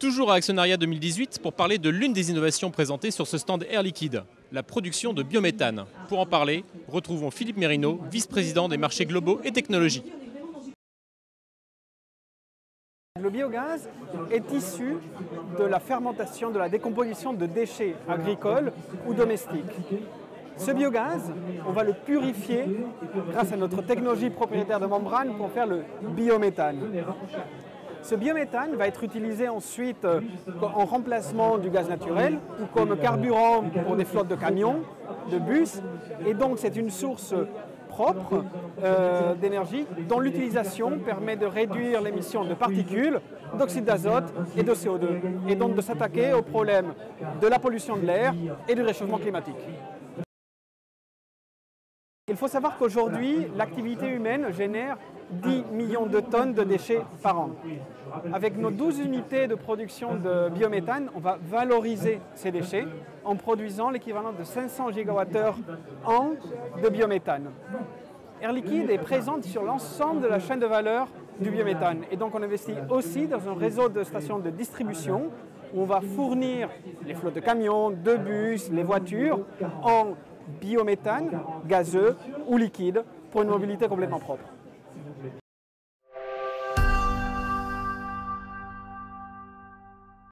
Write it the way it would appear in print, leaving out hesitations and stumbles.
Toujours à Actionnariat 2018 pour parler de l'une des innovations présentées sur ce stand Air Liquide, la production de biométhane. Pour en parler, retrouvons Philippe Mérineau, vice-président des marchés globaux et technologies. Le biogaz est issu de la fermentation, de la décomposition de déchets agricoles ou domestiques. Ce biogaz, on va le purifier grâce à notre technologie propriétaire de membrane pour faire le biométhane. Ce biométhane va être utilisé ensuite en remplacement du gaz naturel ou comme carburant pour des flottes de camions, de bus. Et donc c'est une source propre d'énergie dont l'utilisation permet de réduire l'émission de particules, d'oxyde d'azote et de CO2. Et donc de s'attaquer aux problèmes de la pollution de l'air et du réchauffement climatique. Il faut savoir qu'aujourd'hui, l'activité humaine génère 10 millions de tonnes de déchets par an. Avec nos 12 unités de production de biométhane, on va valoriser ces déchets en produisant l'équivalent de 500 gigawattheures an de biométhane. Air Liquide est présente sur l'ensemble de la chaîne de valeur du biométhane. Et donc on investit aussi dans un réseau de stations de distribution où on va fournir les flottes de camions, de bus, les voitures en biométhane, gazeux ou liquide pour une mobilité complètement propre.